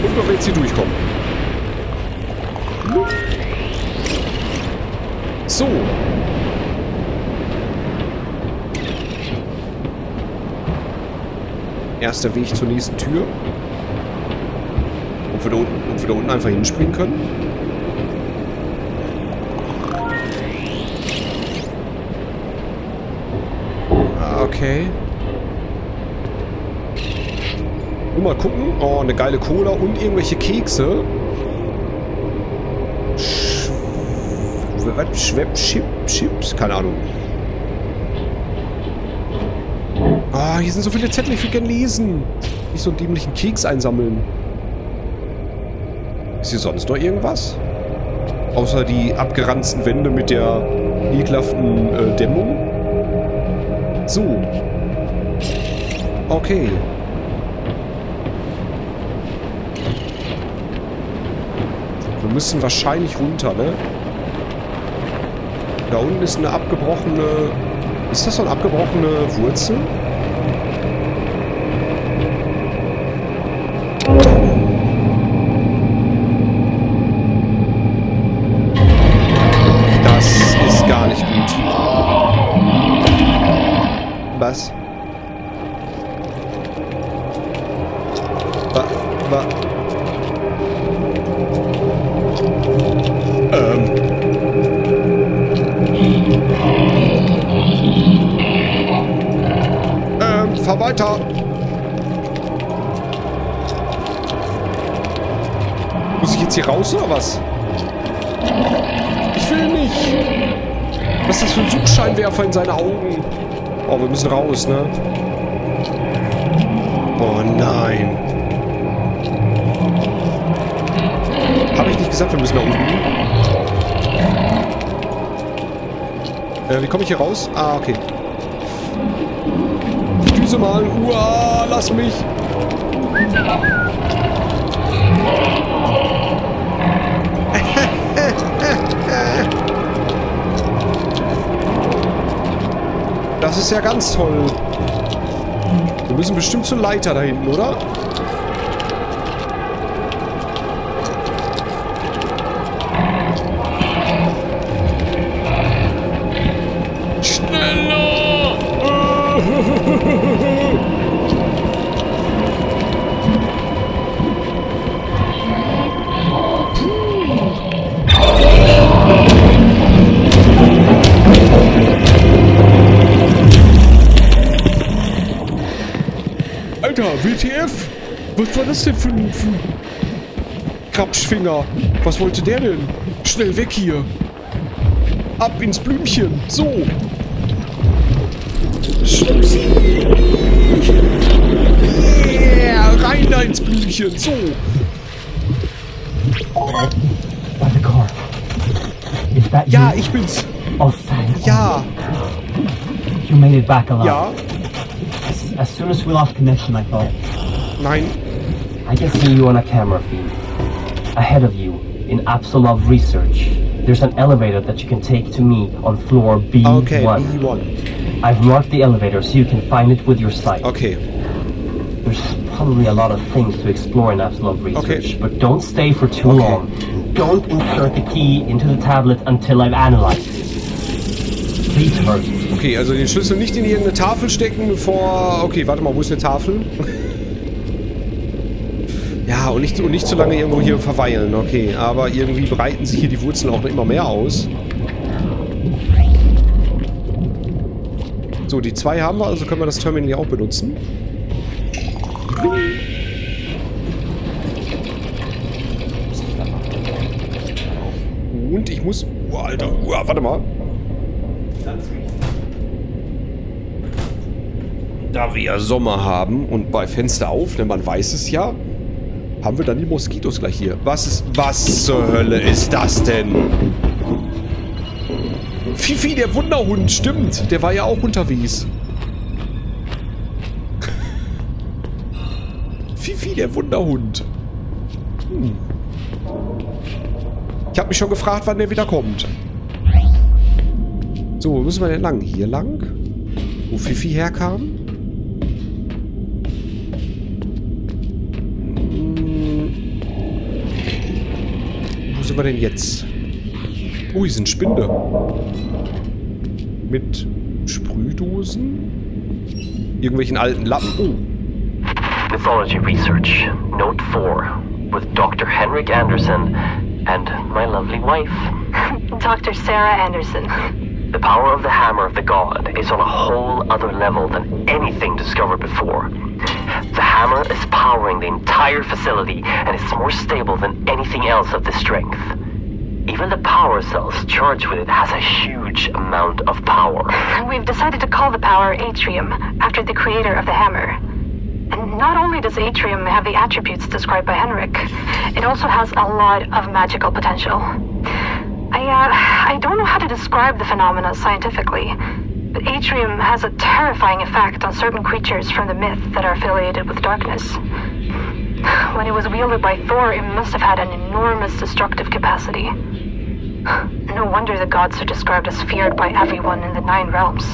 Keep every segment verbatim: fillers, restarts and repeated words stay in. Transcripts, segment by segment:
Und ob wir jetzt hier durchkommen. So. Erster Weg zur nächsten Tür. Ob wir da unten, ob wir da unten einfach hinspringen können? Okay. Nur mal gucken. Oh, eine geile Cola und irgendwelche Kekse. Sch was? Schweb-Chips? Keine Ahnung. Ah, oh, hier sind so viele Zettel, ich will gerne lesen. Nicht so einen dämlichen Keks einsammeln. Ist hier sonst noch irgendwas? Außer die abgeranzten Wände mit der ekelhaften äh, Dämmung. So. Okay. Wir müssen wahrscheinlich runter, ne? Da unten ist eine abgebrochene... Ist das so eine abgebrochene Wurzel? Das ist gar nicht gut. Was? Wa, wa. Ähm. Ähm, fahr weiter. Muss ich jetzt hier raus oder was? Ich will nicht. Was ist das für ein Suchscheinwerfer in seine Augen? Oh, wir müssen raus, ne? Oh nein. Habe ich nicht gesagt, wir müssen nach unten? Äh, wie komme ich hier raus? Ah, okay. Ich düse mal. Uah, lass mich. Das ist ja ganz toll. Wir müssen bestimmt zur Leiter da hinten, oder? Schneller! Alter, W T F? Was war das denn für ein, für ein Krapschfinger? Was wollte der denn? Schnell weg hier. Ab ins Blümchen. So. Schnupsi. Yeah, rein da ins Blümchen. So. Ja, ich bin's. Oh, thank Ja. You made it back alive. Ja. As, as soon as we lost connection, I thought, Nein. I can see you on a camera feed. Ahead of you, in Absolov Research, there's an elevator that you can take to me on floor B one. Okay, B one. I've marked the elevator so you can find it with your sight. Okay. There's probably a lot of things to explore in Absolov Research, Okay. but don't stay for too Okay. long. Don't insert the key into the tablet until I've analyzed it. Please hurry. Okay, also den Schlüssel nicht in irgendeine Tafel stecken, bevor... Okay, warte mal, wo ist eine Tafel? Ja, und nicht, und nicht zu lange irgendwo hier verweilen. Okay, aber irgendwie breiten sich hier die Wurzeln auch noch immer mehr aus. So, die zwei haben wir, also können wir das Terminal hier auch benutzen. Und ich muss... Oh, Alter, oh, warte mal. Da wir ja Sommer haben und bei Fenster auf, denn man weiß es ja, haben wir dann die Moskitos gleich hier. Was ist... Was zur Hölle ist das denn? Fifi, der Wunderhund, stimmt. Der war ja auch unterwegs. Fifi, der Wunderhund. Hm. Ich habe mich schon gefragt, wann der wieder kommt. So, wo müssen wir denn lang? Hier lang? Wo Fifi herkam? Hm. sind wir denn jetzt? Oh, hier sind Spinde. Mit Sprühdosen? Irgendwelchen alten Lappen. Oh. Mythology Research, Note four, with Doctor Henrik Anderson and my lovely wife. Doctor Sarah Anderson. The power of the hammer of the god is on a whole other level than anything discovered before. The hammer is powering the entire facility and is more stable than anything else of this strength. Even the power cells charged with it has a huge amount of power. We've decided to call the power Atrium, after the creator of the hammer. And not only does Atrium have the attributes described by Henrik, it also has a lot of magical potential. I, uh, I don't know how to describe the phenomena scientifically, but Atrium has a terrifying effect on certain creatures from the myth that are affiliated with darkness. When it was wielded by Thor, it must have had an enormous destructive capacity. No wonder the gods are described as feared by everyone in the Nine Realms.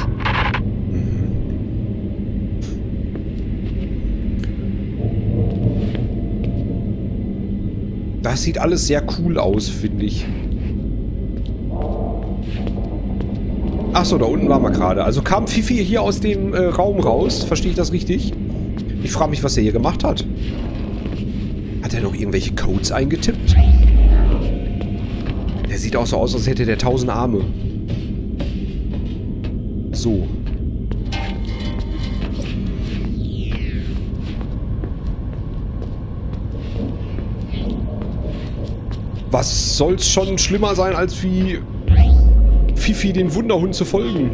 Das sieht alles sehr cool aus, finde ich. Achso, da unten waren wir gerade. Also kam Fifi hier aus dem äh, Raum raus. Verstehe ich das richtig? Ich frage mich, was er hier gemacht hat. Hat er noch irgendwelche Codes eingetippt? Der sieht auch so aus, als hätte der tausend Arme. So. Was soll's schon schlimmer sein, als wie Fifi den Wunderhund zu folgen?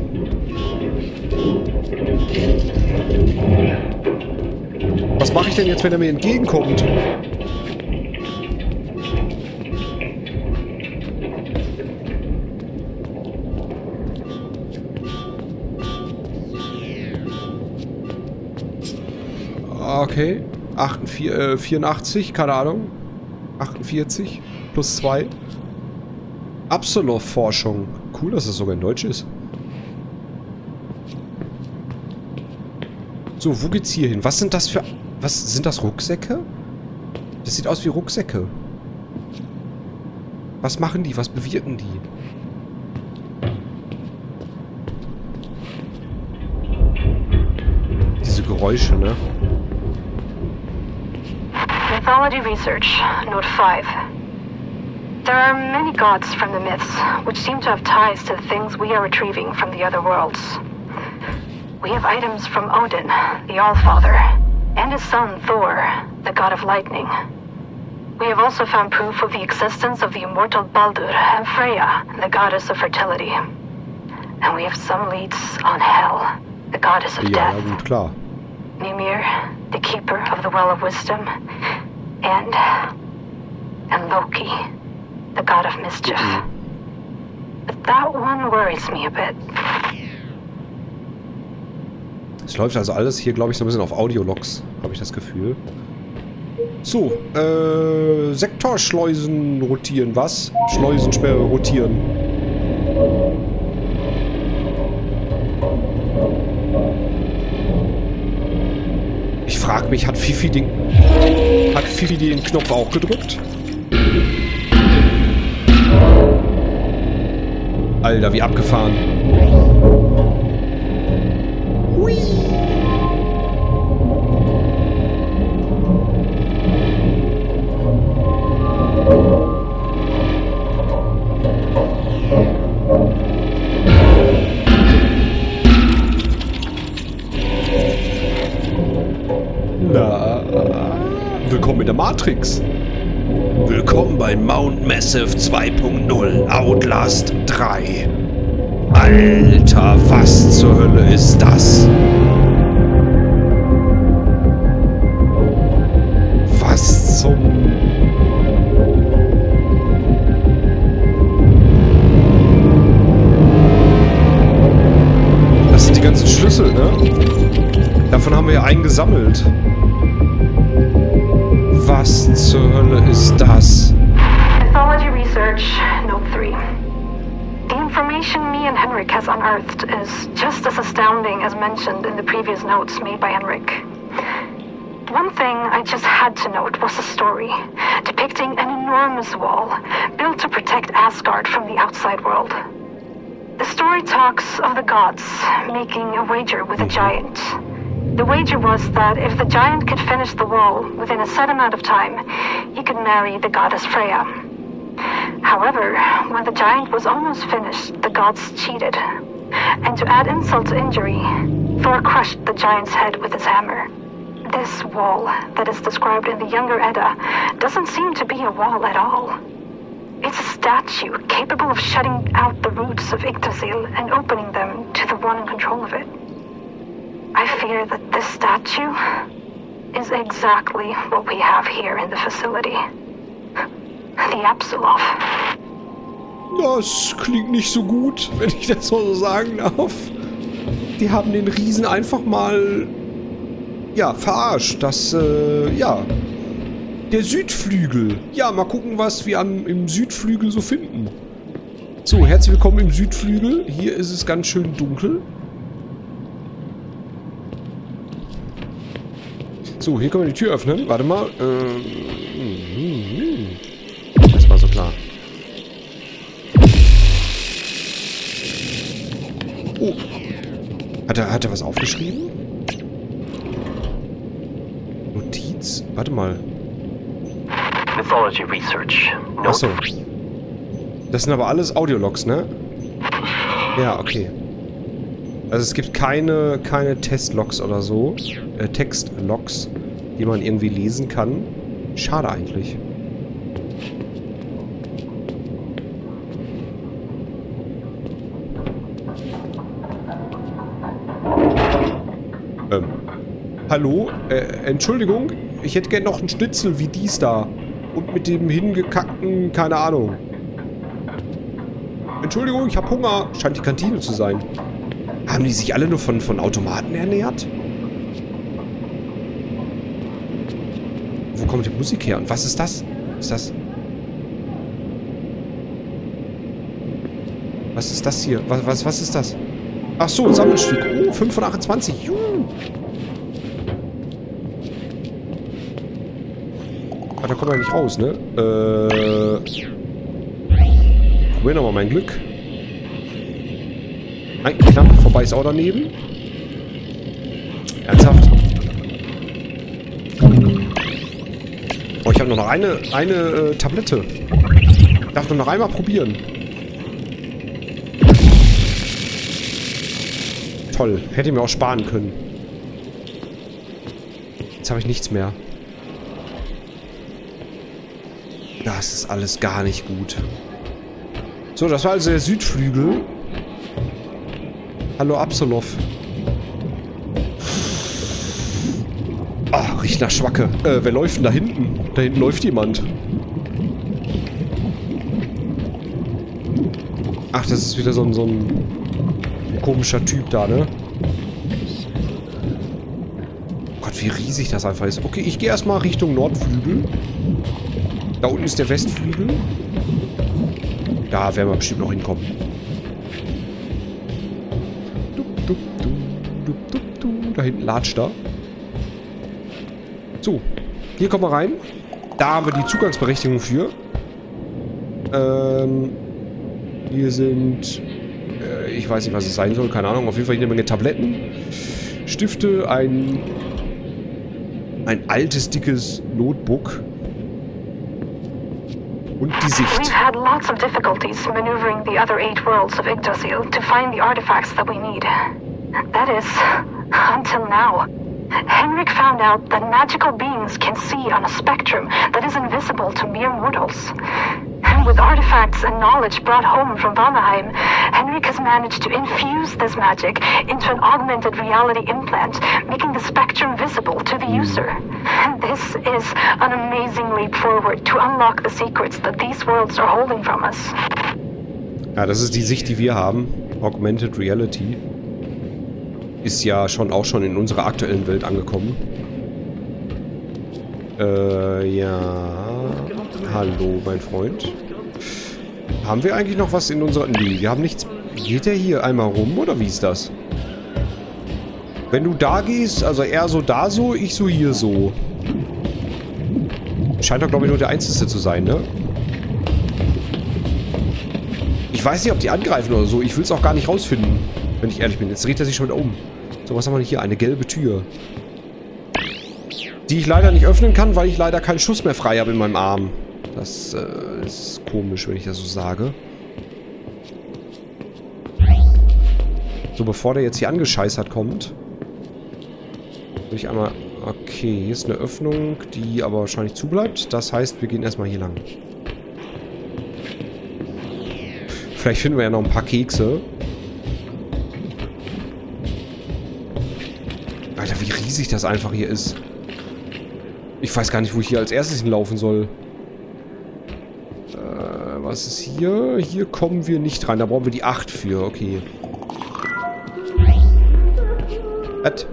Was mache ich denn jetzt, wenn er mir entgegenkommt? Okay. achtundvierzig, äh, vierundachtzig, keine Ahnung. achtundvierzig plus zwei. Absolov-Forschung. Cool, dass es sogar in Deutsch ist. So, wo geht's hier hin? Was sind das für... Was sind das, Rucksäcke? Das sieht aus wie Rucksäcke. Was machen die? Was bewirken die? Diese Geräusche, ne? Mythology Research, Note five. There are many gods from the myths, which seem to have ties to the things we are retrieving from the other worlds. We have items from Odin, the Allfather, and his son Thor, the god of lightning. We have also found proof of the existence of the immortal Baldur and Freya, the goddess of fertility. And we have some leads on Hel, the goddess of Ja, death. gut, klar. Mimir, the keeper of the Well of Wisdom, and... and Loki, the god of mischief. But that one worries me a bit. Es läuft also alles hier, glaube ich, so ein bisschen auf Audiologs, habe ich das Gefühl. So, äh, Sektorschleusen rotieren, was? Schleusensperre rotieren. Ich frage mich, hat Fifi den... Hat Fifi den Knopf auch gedrückt? Alter, wie abgefahren. Hui. Na, willkommen in der Matrix. Willkommen bei Mount Massive zwei Punkt null Outlast drei. Alter, was zur Hölle ist das? Was zum... Das sind die ganzen Schlüssel, ne? Davon haben wir ja einen gesammelt. Was zur Hölle ist das? Mythology Research, Note three. The information me and Henrik has unearthed is just as astounding as mentioned in the previous notes made by Henrik. One thing I just had to note was a story depicting an enormous wall built to protect Asgard from the outside world. The story talks of the gods making a wager with a giant. The wager was that if the giant could finish the wall within a set amount of time, he could marry the goddess Freya. However, when the giant was almost finished, the gods cheated. And to add insult to injury, Thor crushed the giant's head with his hammer. This wall that is described in the Younger Edda doesn't seem to be a wall at all. It's a statue capable of shutting out the roots of Yggdrasil and opening them to the one in control of it. I fear that this statue is exactly what we have here in the facility. The Absolov. Das klingt nicht so gut, wenn ich das so sagen darf. Die haben den Riesen einfach mal, ja, verarscht. Das, äh, ja, der Südflügel. Ja, mal gucken, was wir am, im Südflügel so finden. So, herzlich willkommen im Südflügel. Hier ist es ganz schön dunkel. So, hier können wir die Tür öffnen. Warte mal. Ähm, das war so klar. Oh. Hat er, hat er was aufgeschrieben? Notiz? Warte mal. Mythology Research. Achso. Das sind aber alles Audiologs, ne? Ja, okay. Also es gibt keine, keine Testlogs oder so. Äh, Textlogs, die man irgendwie lesen kann. Schade eigentlich. Ähm. Hallo? Äh, Entschuldigung? Ich hätte gerne noch einen Schnitzel wie dies da. Und mit dem hingekackten, keine Ahnung. Entschuldigung, ich habe Hunger. Scheint die Kantine zu sein. Haben die sich alle nur von, von Automaten ernährt? Wo kommt die Musik her? Und was ist das? Ist das... Was ist das hier? Was, was, was ist das? Ach so, ein Sammelstück. Oh, fünf von achtundzwanzig. Juhu. Ah, da kommt er nicht raus, ne? Äh... Probier nochmal mein Glück. Nein, knapp. Vorbei ist auch daneben. Ernsthaft? Oh, ich habe nur noch eine, eine äh, Tablette. Ich darf nur noch einmal probieren. Toll. Hätte ich mir auch sparen können. Jetzt habe ich nichts mehr. Das ist alles gar nicht gut. So, das war also der Südflügel. Hallo Absolov. Ah, riecht nach Schwacke. Äh, wer läuft denn da hinten? Da hinten läuft jemand. Ach, das ist wieder so ein, so ein komischer Typ da, ne? Gott, wie riesig das einfach ist. Okay, ich gehe erstmal Richtung Nordflügel. Da unten ist der Westflügel. Da werden wir bestimmt noch hinkommen. Da hinten latscht er. So, hier kommen wir rein. Da haben wir die Zugangsberechtigung für. Ähm, hier sind... Äh, ich weiß nicht, was es sein soll. Keine Ahnung. Auf jeden Fall jede Menge Tabletten. Stifte, ein... Ein altes, dickes Notebook. Und die Sicht. We've had lots of difficulties maneuvering the other eight worlds of Yggdrasil to find the artifacts that we need. That is, until now. Henrik found out that magical beings can see on a spectrum that is invisible to mere mortals. And with artifacts and knowledge brought home from Valheim, Henrik has managed to infuse this magic into an augmented reality implant, making the spectrum visible to the user. And this is an amazing leap forward to unlock the secrets that these worlds are holding from us. Ja, das ist die Sicht, die wir haben. Augmented Reality. Ist ja schon auch schon in unserer aktuellen Welt angekommen. Äh, ja. Hallo, mein Freund. Haben wir eigentlich noch was in unserer... Nee, wir haben nichts... Geht der hier einmal rum, oder wie ist das? Wenn du da gehst, also er so da so, ich so hier so. Scheint doch, glaube ich, nur der Einzige zu sein, ne? Ich weiß nicht, ob die angreifen oder so. Ich will es auch gar nicht rausfinden, wenn ich ehrlich bin. Jetzt dreht er sich schon wieder um. So, was haben wir denn hier? Eine gelbe Tür. Die ich leider nicht öffnen kann, weil ich leider keinen Schuss mehr frei habe in meinem Arm. Das äh, ist komisch, wenn ich das so sage. So, bevor der jetzt hier angescheißert kommt, will ich einmal... Okay, hier ist eine Öffnung, die aber wahrscheinlich zubleibt. Das heißt, wir gehen erstmal hier lang. Vielleicht finden wir ja noch ein paar Kekse. Alter, wie riesig das einfach hier ist. Ich weiß gar nicht, wo ich hier als erstes hinlaufen soll. Äh, was ist hier? Hier kommen wir nicht rein. Da brauchen wir die acht für. Okay. Was?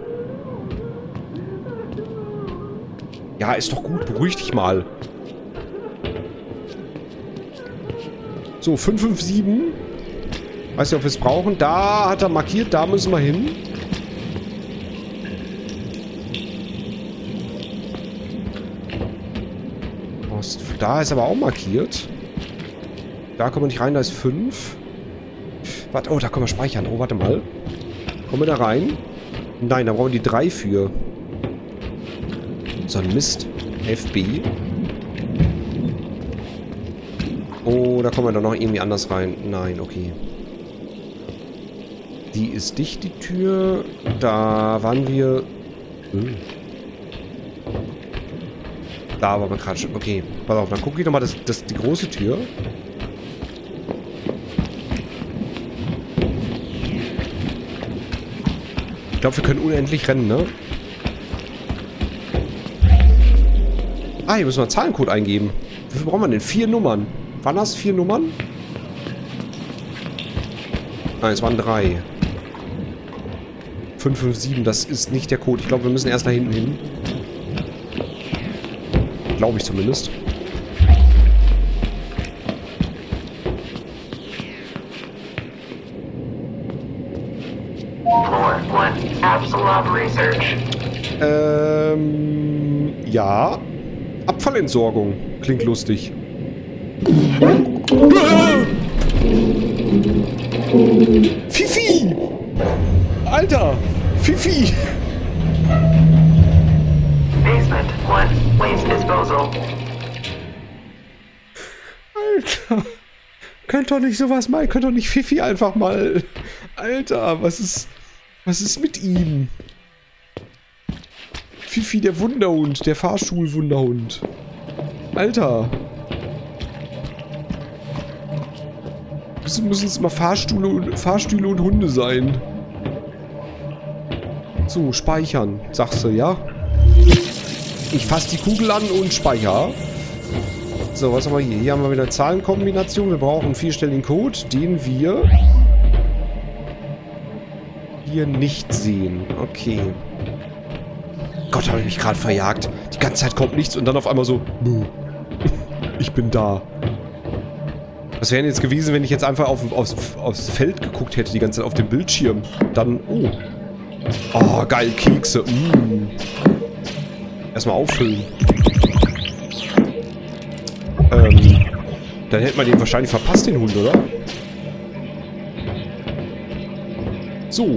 Ja, ist doch gut. Beruhig dich mal. So, fünf fünf sieben. Weiß nicht, ob wir es brauchen. Da hat er markiert. Da müssen wir hin. Ost. Da ist aber auch markiert. Da kommen wir nicht rein. Da ist fünf. Warte, oh, da können wir speichern. Oh, warte mal. Kommen wir da rein? Nein, da brauchen wir die drei für. So ein Mist. F B. Oh, da kommen wir doch noch irgendwie anders rein. Nein, okay. Die ist dicht, die Tür. Da waren wir... Hm. Da waren wir gerade schon. Okay, pass auf. Dann gucke ich nochmal das, das, die große Tür. Ich glaube, wir können unendlich rennen, ne? Ah, hier müssen wir einen Zahlencode eingeben. Wie viel brauchen wir denn? Vier Nummern. Waren das vier Nummern? Nein, es waren drei. fünf fünf sieben, das ist nicht der Code. Ich glaube, wir müssen erst nach hinten hin. Glaube ich zumindest. Floor one, Absolute Research. Ähm, ja. Abfallentsorgung. Klingt lustig. Fifi! Alter! Fifi! Basement one, Waste Disposal. Alter! Könnt doch nicht sowas mal, könnt doch nicht Fifi einfach mal... Alter, was ist... Was ist mit ihm? Fifi, der Wunderhund, der Fahrstuhl-Wunderhund. Alter. Wieso müssen es immer Fahrstühle und, Fahrstühle und Hunde sein? So, speichern, sagst du, ja? Ich fasse die Kugel an und speichere. So, was haben wir hier? Hier haben wir wieder eine Zahlenkombination. Wir brauchen einen vierstelligen Code, den wir hier nicht sehen. Okay. Gott, habe ich mich gerade verjagt. Die ganze Zeit kommt nichts und dann auf einmal so... Ich bin da. Was wäre denn jetzt gewesen, wenn ich jetzt einfach auf, aufs, aufs Feld geguckt hätte, die ganze Zeit auf dem Bildschirm? Dann... Oh. Oh, geil, Kekse. Mm. Erstmal auffüllen. Ähm... Dann hätte man den wahrscheinlich verpasst, den Hund, oder? So.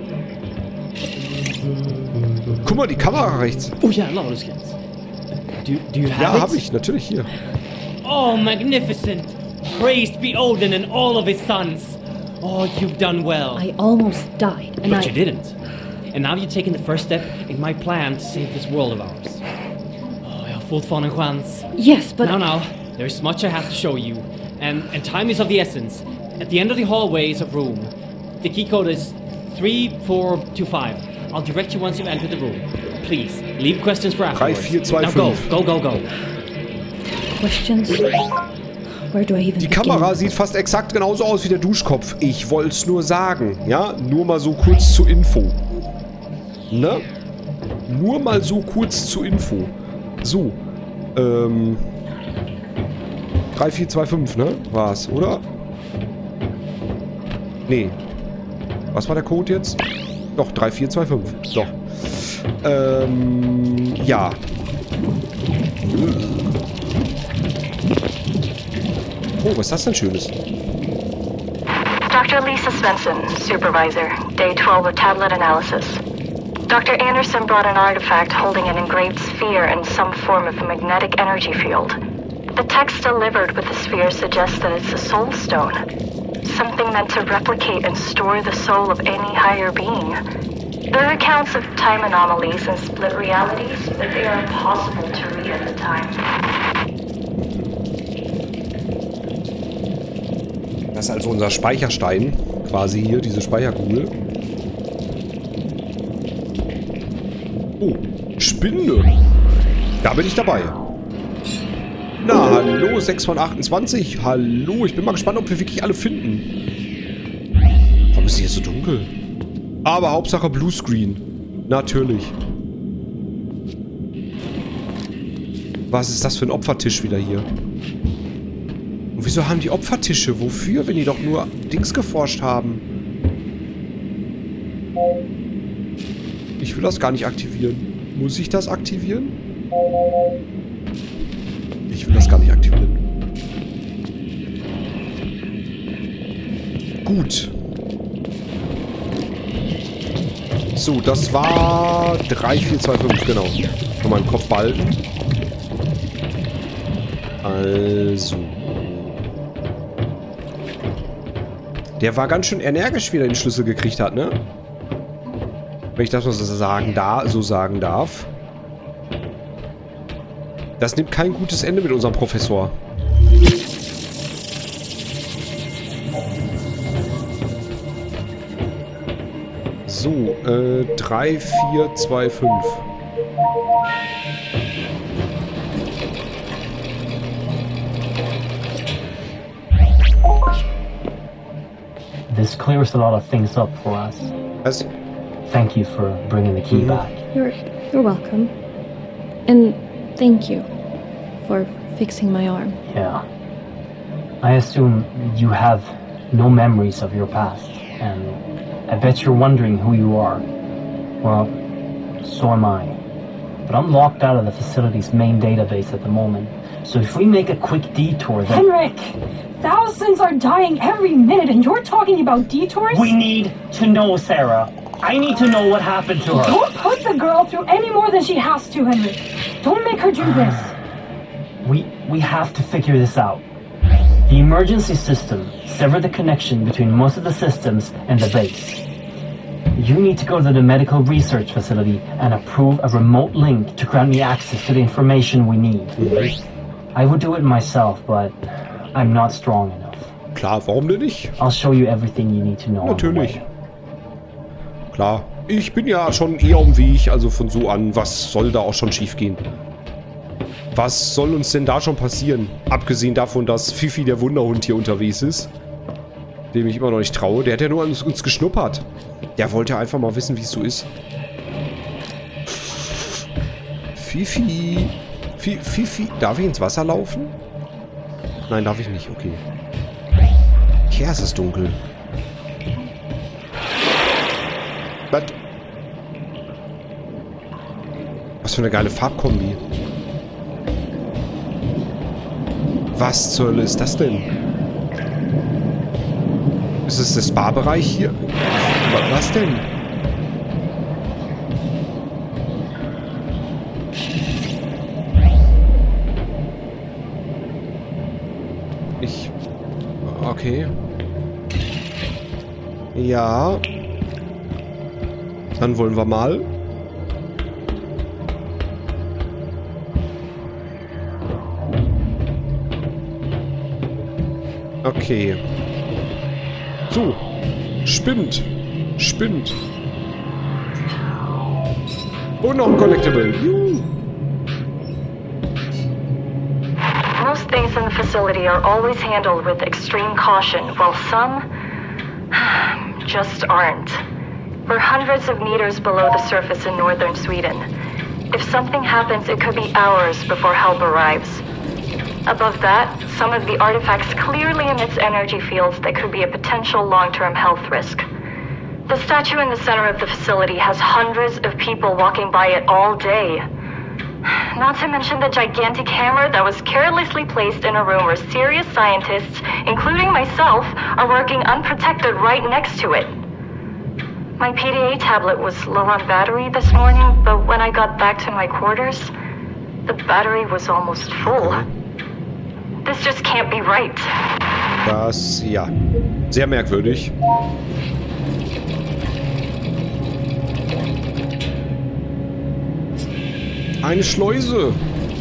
Guck mal, die Kamera rechts. Oh ja, los geht's. Do, do you have Ja, it? habe ich, natürlich hier. Oh, magnificent! Praised be Odin and all of his sons. Oh, you've done well. I almost died, and But I... you didn't. And now you've taken the first step in my plan to save this world of ours. Oh, jag har fortfarande en chans. Yes, but... Now, now, there's much I have to show you. And, and time is of the essence. At the end of the hallway is a room. The key code is three four two five. I'll direct you once you've entered the room. Please, leave questions for afterwards. drei vier zwei Now go, fünf. go, go, go. Questions? Where do I even Die begin? Kamera sieht fast exakt genauso aus wie der Duschkopf. Ich wollte es nur sagen, ja? Nur mal so kurz zur Info. Ne? Nur mal so kurz zur Info. So. Ähm. drei vier zwei fünf, ne? War's, oder? Nee. Was war der Code jetzt? Doch, drei vier zwei fünf. Doch. Ähm, ja. Oh, was ist das denn Schönes? Doctor Lisa Svensson, Supervisor, Day twelve of Tablet Analysis. Doctor Anderson brought an artifact holding an engraved sphere and some form of magnetic energy field. The text delivered with the sphere suggests that it's a soul stone. Something meant to replicate and store the soul of any higher being. There are accounts of time anomalies and split realities, but they are impossible to read at the time. Das ist also unser Speicherstein. Quasi hier, diese Speicherkugel. Oh, Spinde. Da bin ich dabei. Na, hallo, sechs von achtundzwanzig. Hallo, ich bin mal gespannt, ob wir wirklich alle finden. Warum ist hier so dunkel? Aber Hauptsache Bluescreen. Natürlich. Was ist das für ein Opfertisch wieder hier? Und wieso haben die Opfertische? Wofür, wenn die doch nur Dings geforscht haben? Ich will das gar nicht aktivieren. Muss ich das aktivieren? Ich will das gar nicht aktivieren. Gut. So, das war drei vier zwei fünf, genau. Von meinem Kopf behalten. Also. Der war ganz schön energisch, wie er den Schlüssel gekriegt hat, ne? Wenn ich das mal so sagen, da, so sagen darf. Das nimmt kein gutes Ende mit unserem Professor. So, äh, drei vier zwei fünf. This clears a lot of things up for us. Was? Thank you for bringing the key Mhm. back. You're you're welcome. And thank you for fixing my arm. Yeah. I assume you have no memories of your past, and I bet you're wondering who you are. Well, so am I. But I'm locked out of the facility's main database at the moment. So if we make a quick detour, then... Henrik! Thousands are dying every minute and you're talking about detours? We need to know, Sarah. I need to know what happened to her. Don't put the girl through any more than she has to, Henrik. Don't make her do this. We we have to figure this out. The emergency system severed the connection between most of the systems and the base. You need to go to the medical research facility and approve a remote link to grant me access to the information we need. I would do it myself, but I'm not strong enough. Klar, warum denn nicht? I'll show you everything you need to know. Natürlich. Klar. Ich bin ja schon eher um Weg, also von so an, was soll da auch schon schief gehen? Was soll uns denn da schon passieren? Abgesehen davon, dass Fifi, der Wunderhund, hier unterwegs ist. Dem ich immer noch nicht traue. Der hat ja nur an uns geschnuppert. Der wollte einfach mal wissen, wie es so ist. Fifi. Fi- Fifi. Darf ich ins Wasser laufen? Nein, darf ich nicht. Okay. Hier ist es dunkel. Was? Was für eine geile Farbkombi. Was zur Hölle ist das denn? Ist es der Spa-Bereich hier? Was denn? Ich... Okay. Ja. Dann wollen wir mal. Okay. So. Spinnt. Spinnt. Und noch ein Collectible. Juhu. Most things in the facility are always handled with extreme caution, while some just aren't. We're hundreds of meters below the surface in northern Sweden. If something happens, it could be hours before help arrives. Above that, some of the artifacts clearly emits energy fields that could be a potential long-term health risk. The statue in the center of the facility has hundreds of people walking by it all day. Not to mention the gigantic hammer that was carelessly placed in a room where serious scientists, including myself, are working unprotected right next to it. My P D A tablet was low on battery this morning, but when I got back to my quarters, the battery was almost full. This just can't be right. Das, ja, sehr merkwürdig. Eine Schleuse.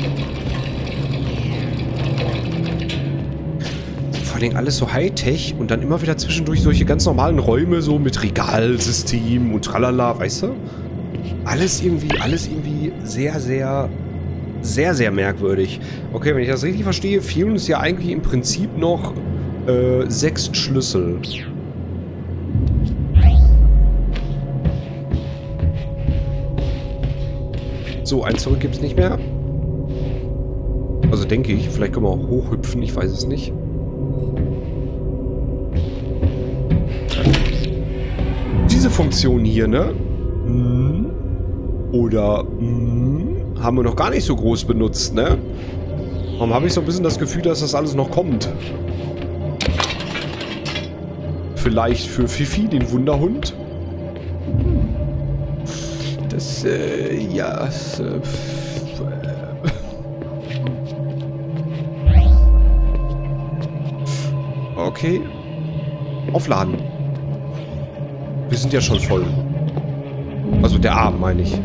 Vor allem alles so Hightech und dann immer wieder zwischendurch solche ganz normalen Räume so mit Regalsystem und tralala, weißt du? Alles irgendwie, alles irgendwie sehr, sehr, sehr, sehr merkwürdig. Okay, wenn ich das richtig verstehe, fehlen uns ja eigentlich im Prinzip noch äh, sechs Schlüssel. So, eins zurück gibt es nicht mehr. Also denke ich. Vielleicht können wir auch hochhüpfen. Ich weiß es nicht. Diese Funktion hier, ne? Oder haben wir noch gar nicht so groß benutzt, ne? Warum habe ich so ein bisschen das Gefühl, dass das alles noch kommt? Vielleicht für Fifi, den Wunderhund? Das, äh, ja, das, äh, okay. Aufladen. Wir sind ja schon voll. Also der Arm, meine ich.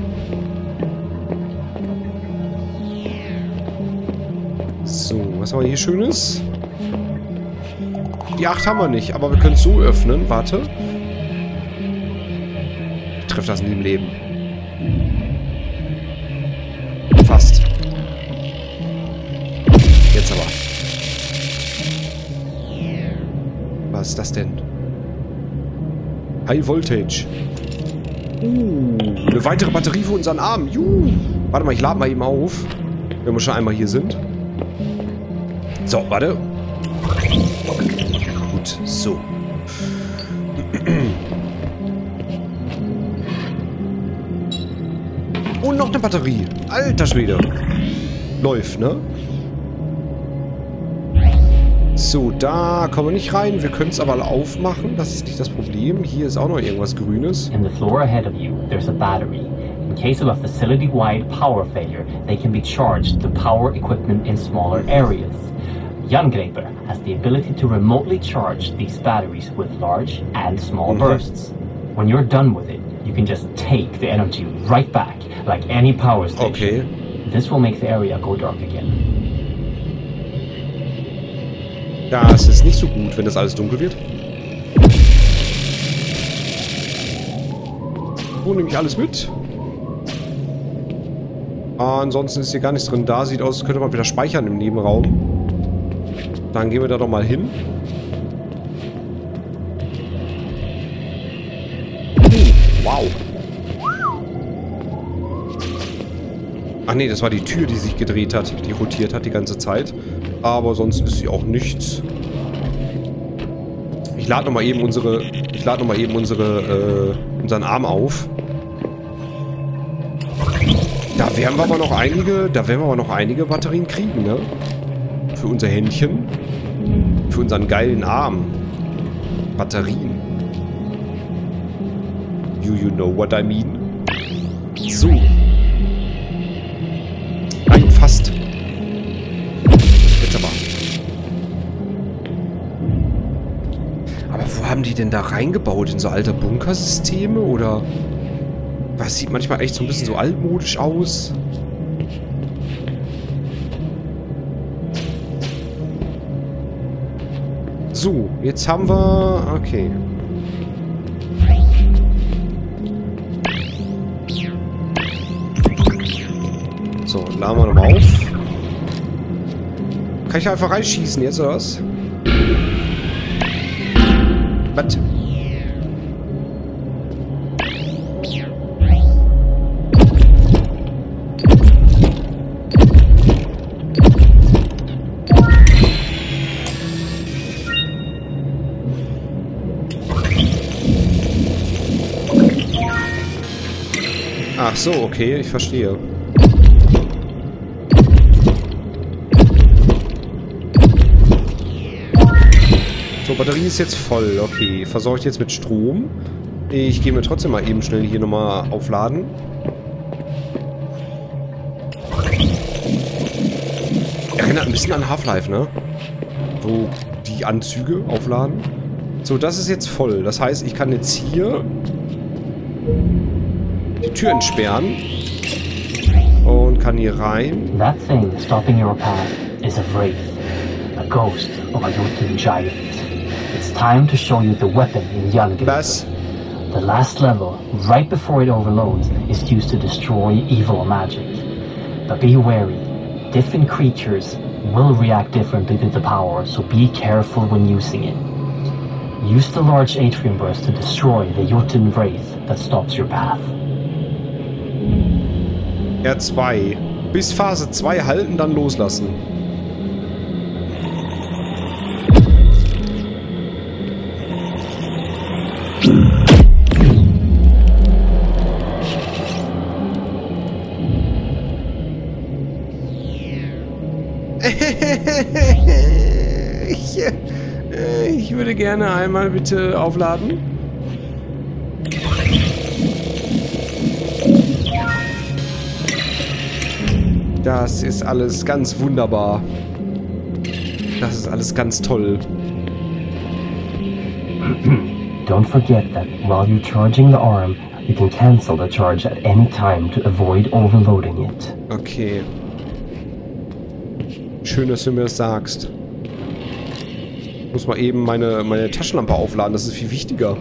So, was haben wir hier Schönes? Die acht haben wir nicht, aber wir können es so öffnen. Warte. Ich treffe das nie im Leben. Fast. Jetzt aber. Was ist das denn? High Voltage. Uh, eine weitere Batterie für unseren Arm. Juhu. Warte mal, ich lade mal eben auf. Wenn wir schon einmal hier sind. So, warte. Gut, so. Und noch eine Batterie. Alter Schwede. Läuft, ne? So, da kommen wir nicht rein. Wir können es aber aufmachen. Das ist nicht das Problem. Hier ist auch noch irgendwas Grünes. In the floor ahead of you, there's a battery. In case of a facility-wide power failure, they can be charged to power equipment in smaller areas. Jangreber has the ability to remotely charge these batteries with large and small Mhm. bursts. When you're done with it, you can just take the energy right back, like any power station. Okay. This will make the area go dark again. Das ist nicht so gut, wenn das alles dunkel wird. So, nehme ich alles mit. Ansonsten ist hier gar nichts drin. Da sieht aus, als könnte man wieder speichern im Nebenraum. Dann gehen wir da doch mal hin. Wow. Ach nee, das war die Tür, die sich gedreht hat, die rotiert hat die ganze Zeit. Aber sonst ist sie auch nichts. Ich lade noch mal eben unsere, ich lade noch mal eben unsere, äh, unseren Arm auf. Da werden wir aber noch einige, da werden wir aber noch einige Batterien kriegen, ne? Für unser Händchen. Für unseren geilen Arm. Batterien. You, you know what I mean. So. Nein, fast. Jetzt aber. Aber wo haben die denn da reingebaut? In so alte Bunkersysteme? Oder... Was sieht manchmal echt so ein bisschen so altmodisch aus? So, jetzt haben wir... Okay. So, laden wir nochmal auf. Kann ich einfach reinschießen jetzt, oder was? Was? Ach so, okay, ich verstehe. So, Batterie ist jetzt voll. Okay, versorgt jetzt mit Strom. Ich gehe mir trotzdem mal eben schnell hier nochmal aufladen. Erinnert ein bisschen an Half-Life, ne? So, die Anzüge aufladen. So, das ist jetzt voll. Das heißt, ich kann jetzt hier die Tür entsperren und kann hier rein. That thing stopping your path is a wraith, a ghost of a Jotun giant. It's time to show you the weapon in Yangi. Was? The last level, right before it overloads, is used to destroy evil magic. But be wary, different creatures will react differently to the power, so be careful when using it. Use the large atrium burst to destroy the Jotun wraith that stops your path. R zwei. Bis Phase zwei halten, dann loslassen. ich, äh, ich würde gerne einmal bitte aufladen. Das ist alles ganz wunderbar. Das ist alles ganz toll. Don't forget that while you're charging the arm, you can cancel the charge at any time to avoid overloading it. Okay. Schön, dass du mir das sagst. Ich muss mal eben meine, meine Taschenlampe aufladen, das ist viel wichtiger.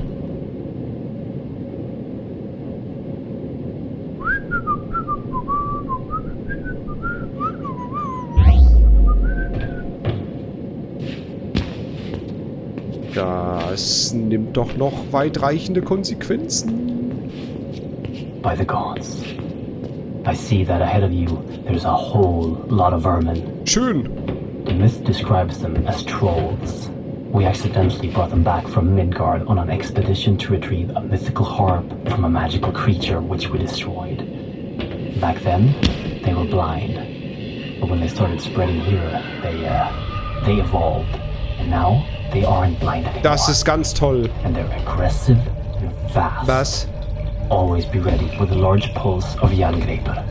Das nimmt doch noch weitreichende Konsequenzen. By the gods. I see that ahead of you there's a whole lot of vermin. Schön. The myth describes them as trolls. We accidentally brought them back from Midgard on an expedition to retrieve a mythical harp from a magical creature which we destroyed. Back then, they were blind. But when they started spreading here, they, uh, they evolved. And now, they aren't blind anymore. Das ist ganz toll. And they're aggressive and fast. Was? Always be ready with a large pulse of Jangreper.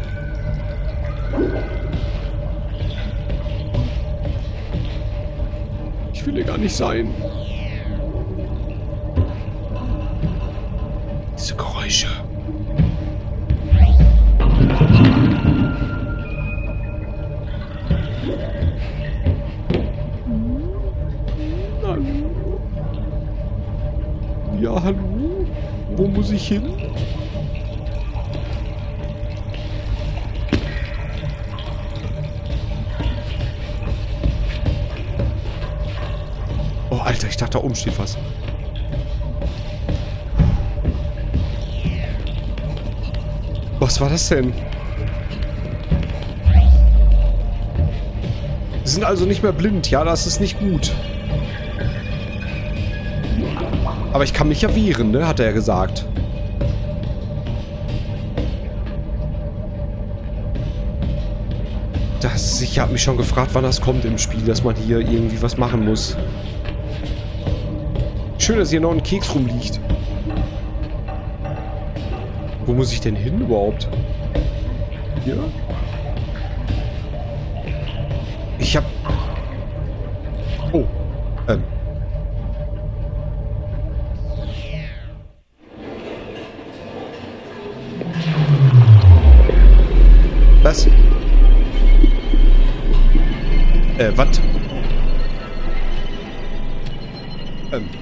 Ich will hier gar nicht sein. Diese Geräusche. Hallo. Ja, hallo. Wo muss ich hin? Oh, Alter, ich dachte, da oben steht was. Was war das denn? Sie sind also nicht mehr blind. Ja, das ist nicht gut. Aber ich kann mich ja wehren, ne? Hat er ja gesagt. Das, ich habe mich schon gefragt, wann das kommt im Spiel, dass man hier irgendwie was machen muss. Schön, dass hier noch ein Keks rumliegt. Wo muss ich denn hin überhaupt? Hier? Ich hab... Oh. Ähm. Was? Äh, was? Ähm.